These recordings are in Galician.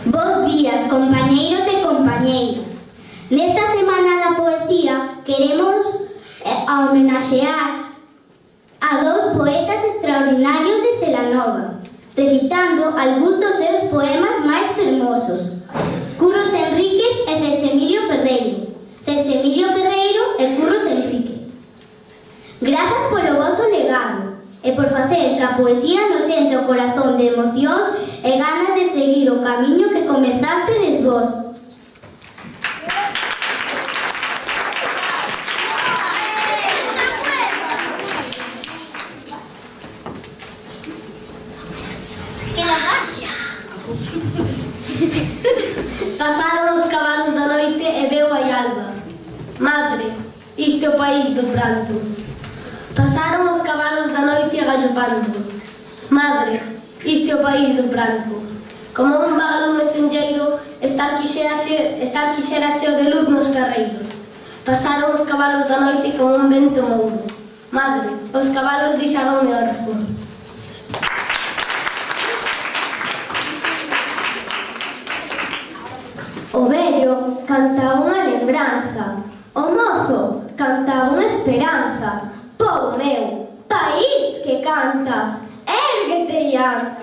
Bos días, compañeiros e compañeiras. Nesta Semana da Poesía queremos homenaxear a dos poetas extraordinarios de Celanova, recitando algúns dos seus poemas máis fermosos. Curros Enríquez e Celso Emilio Ferreiro. Celso Emilio Ferreiro e Curros Enríquez. Grazas polo voso legado e por facer que a poesía nos enche o corazón de emocións e ganas de seguir o camiño que comezastes vos. Pasaron os cabalos da noite e veu a alba. Madre, isto é o país do pranto. Pasaron os cabalos da noite agallopando. Madre, isto é o país do pranto. Como un vagalume senlleiro, estar quixera cheo de luz nos carreiros. Pasaron os cabalos da noite como un vento mouro. Madre, os cabalos deixaronme orfo. O vello canta unha lembranza, o mozo canta unha esperanza. Pobo meu, país que cantas, érguete e anda.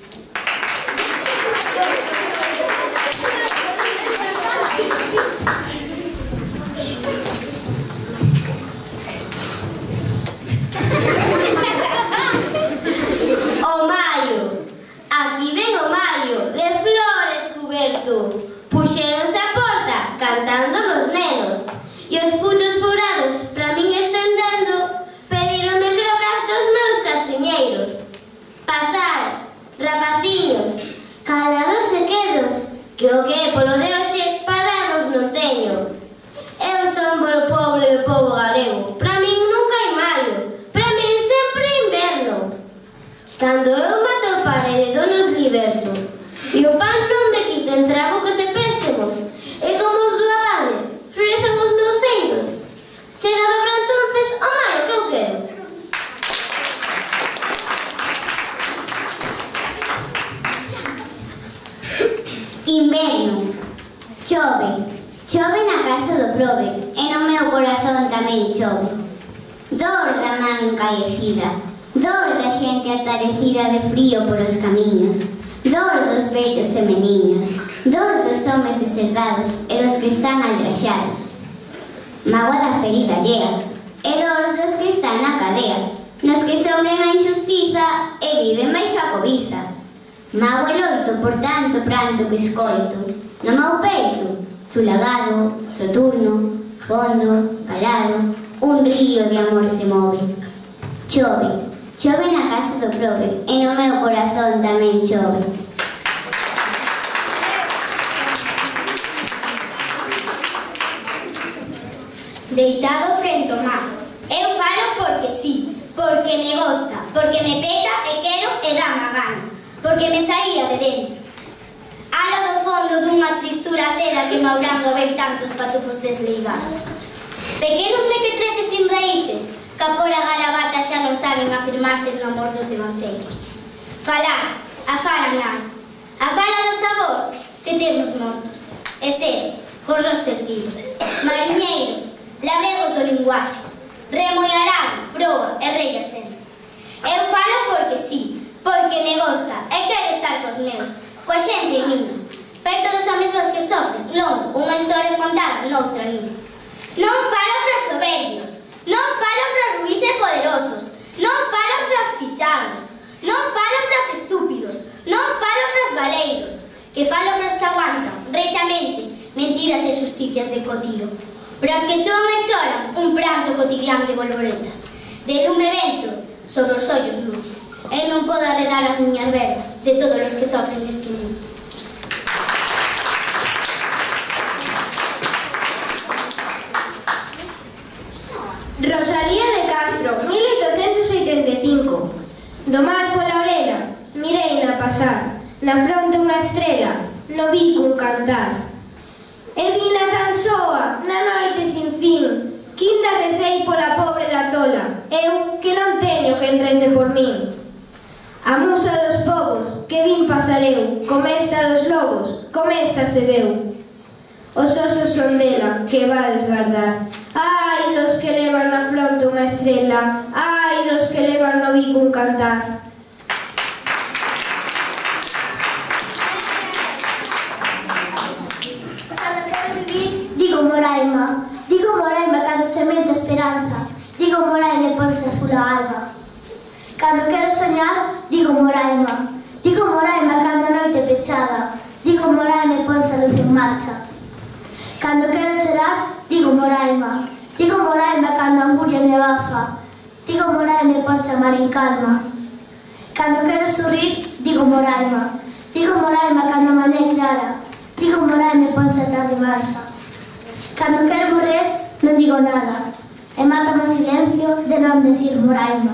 O maio, aquí ven o maio, de flores cuberto. Puxéronse a porta, cantando los nenos. E os puchos furados, pra min estendendo, pedíronme crocas dos meus castiñeiros. Pasar, rapaciños, calados e quedos, que o que é polo de hoxe, pa darvos non teño. Eu son polo pobre do pobo galego, pra min nunca hai maio, pra min sempre inverno. Cando eu me atopare de donos liberto, e o pan non me quiten trago que se préstemos, e como os do abade, florecen os meus eiros. Chega dobra entonces o maio que eu quero. Inverno. Chove. Chove na casa do prove, e no meu corazón tamén chove. Dor da man encaecida, dor da xente atarecida de frío polos camiños, dor dos vellos e meniños, dor dos homes deserdados e dos que están aldraxados. Mágoa da ferida allea, e dor dos que están na cadea, nos que sobren a injustiza e viven baixo a cobiza. Mágoa e loito por tanto pranto que escoito, no meu peito, sulagado, soturno, fondo, calado, un río de amor se move. Chove, chove na casa do prove, e no meu corazón tamén chove. Deitado frente ao mar, eu falo porque sí, porque me gosta, porque me peta e quero e dame a gana, porque me saía de dentro. Alo do fondo dunha tristura ceda que maurando a ver tantos patufos desleigados. Pequenos mequetrefes sin raíces, que a por a garabata xa non saben afirmarse no amor dos devanceiros. Falar, a fala nai, a fala dos avós que temos mortos, e ser, con rostro erguido, mariñeiros, labregos do linguaxe, remo e arado, proa e rei a ser. Eu falo porque sí, porque me gosta e quero estar cos meus, coa xente minha, perto dos homes vos que sofren, longo, unha historia contada noutra lingua. Non falo para soberbios, non falo para ruís e poderosos, non falo para os fichados, non falo para os estúpidos, non falo para os valeiros, que falo para os que aguantan, rexamente, mentiras e justicias de cotío, para os que soan e choran un pranto cotidiano de bolboretas, de lume vento sobre os ollos luz, e non podo arredar as miñas verbas de todos os que sofren neste mundo. Rosalía de Castro, 1885. Do mar pola orela, mireina pasar, na fronte unha estrela, no bico un cantar. E vina tan soa, na noite sin fin, que inda recei pola pobre da tola, eu que non teño quen rece por min. A musa dos povos, que vin pasar eu, como esta dos lobos, como esta se veu. Os osos son dela, que vades guardar. Ai dos que levan na fronte unha estrela, ai dos que levan no bico un cantar. Cando quero vivir, digo Moraima. Digo Moraima cando semente a esperanza. Digo Moraima e ponse a fula alba. Cando quero soñar, digo Moraima. Digo Moraima cando a noite pechada. Digo Moraima e ponse a luz en marcha. Cando quero chorar, digo Moraima. Digo Moraima cando a anguria me abafa. Digo Moraima e ponse a mar en calma. Cando quero sorrir, digo Moraima. Digo Moraima cando a mañá é clara. Digo Moraima e ponse a tarde marcha. Cando quero morrer, non digo nada. E mátame o silencio de non decir Moraima.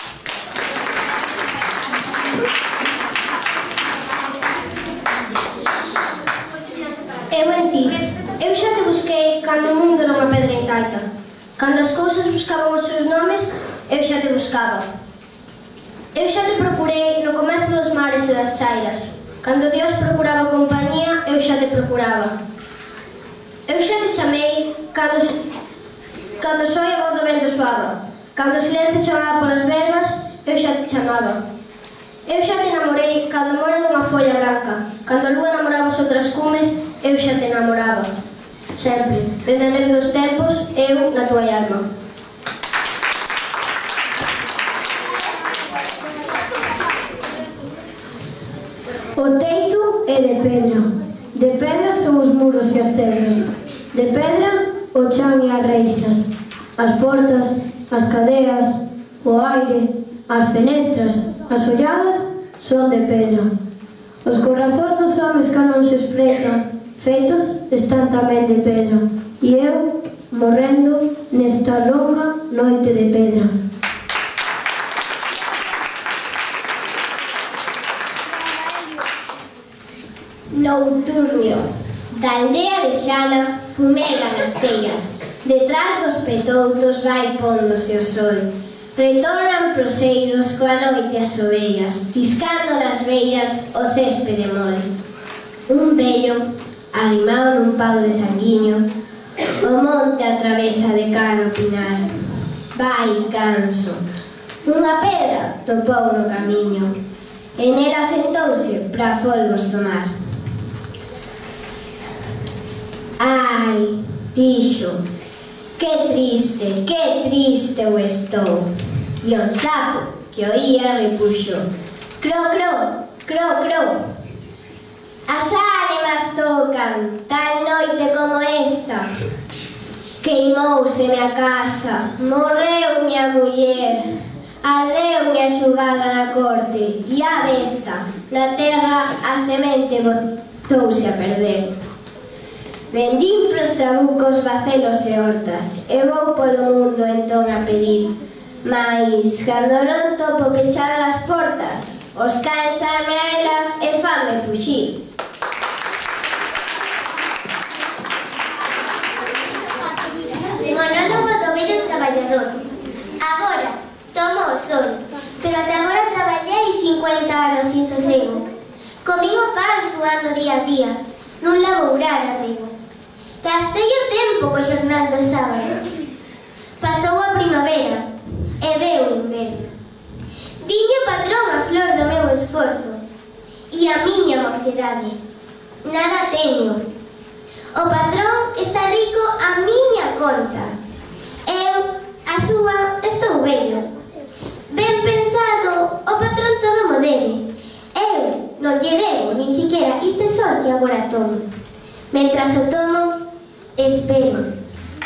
Eu en ti. Eu xa te busquei cando o mundo era unha pedra intaita. Cando as cousas buscaban os seus nomes, eu xa te buscaba. Eu xa te procurei no comercio dos mares e das chairas. Cando Dios procuraba compañía, eu xa te procuraba. Eu xa te chamei cando só a voz do vento soaba. Cando o silencio chamaba polas verbas, eu xa te chamaba. Eu xa te namorei cando mora nunha folla branca. Cando a lúa namoraba as outras cumes, eu xa te namoraba. Sempre, dende a neve dos tempos, eu na tua alma. O teito é de pedra. De pedra son os muros e as tebras. De pedra, o chan e as reixas. As portas, as cadeas, o aire, as fenestras, as olladas son de pedra. Os corazóns dos homes que non se expresan feitos están tamén de pedra. E eu, morrendo nesta longa noite de pedra. Nouturnio, da aldea de Xana, fumegan as tellas. Detrás dos petoutos vai póndose o sol. Retornan proseiros coa noite as ovellas, tiscando nas beiras o céspede mole. Un vello, arrimado nun pau de sanguiño, o monte atravesa de cara ao pinar. Vai canso. Unha pedra topou no camiño, e nela sentouse pra folgos tomar. Ai, dixo, que triste eu estou. E un sapo que oía repuxo, cro, cro, cro, cro. As ánimas tocan tal noite como esta. Queimouse-me a casa, morreu a muller, ardeu-me a xugada na corte, e a besta, na terra a semente botouse a perder. Vendín pros trabucos bacelos e hortas, e vou polo mundo entón a pedir. Mais, cando non topo pechar as portas, os cans ame a elas e fame fuxir. Monólogo do vello traballador. Agora, tomo o sol, pero até agora traballei 50 anos sin sosego. Comín o pan suando día a día, nun labourar arriba. Gastei o tempo co xornal do sábado. Pasou a primavera e veu o inverno. Viño o patrón a flor do meu esforzo e a miña mocidade. Nada teño. O patrón está rico a miña conta. Eu, a súa, estou vello. Ben pensado, o patrón todo mo debe. Eu non lle debo nin siquiera este sol que agora tomo. Mentras o tomo, espero.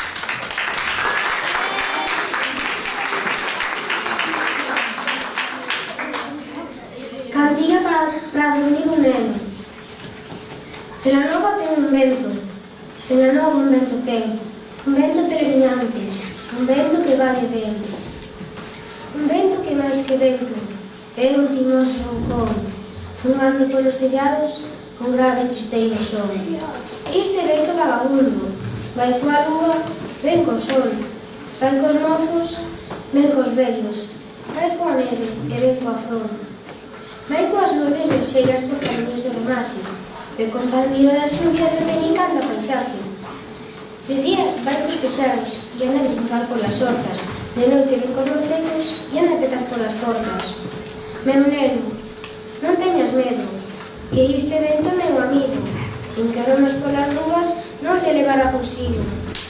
Cantiga para dormir un neno. Celanova ten un vento. Celanova un vento ten. Un vento peregrinante. Un vento que va de vento. Un vento que máis que vento é un timoso roncón, fungando polos tellados con grave tristeiro son. Este vento vagabundo vai coa lúa, ven co sol, vai cos mozos, ven cos vellos, vai coa neve e ven coa flor. Vai coas nubes lexeiras por camiños de Romase, e compañía da chuvia repenicando a paisaxe. De día vai cos pesados e anda a brincar polas hortas, de noite ven cos morcegos e anda a petar polas portas. Meu neno, non teñas medo, que este vento é meu amigo, en que romas polas rúas non te levará consigo.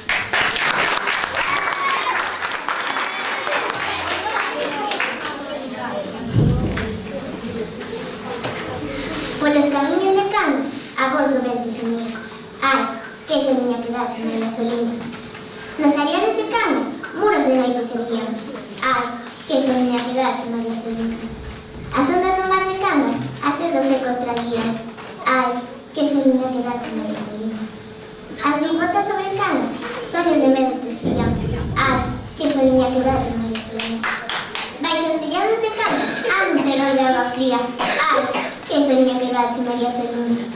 Polos camiños de Cangas, a voz do vento xenico. Ai, que soniña que dache, María Solina. Nos areales de Cangas, muros de noites erguíamos. Ai, que soniña que dache, María Solina. As ondas do mar de Cangas, hace dos ecos traían. Ai, que soniña que dache, María Solina. As gaivotas sobre Cangas, soños de medo tecían. Ai, que soniña que dache, María Solina. Baixo os tellados de Cangas, anda un terror de agua fría. Ai, que soniña que dache, María Solina.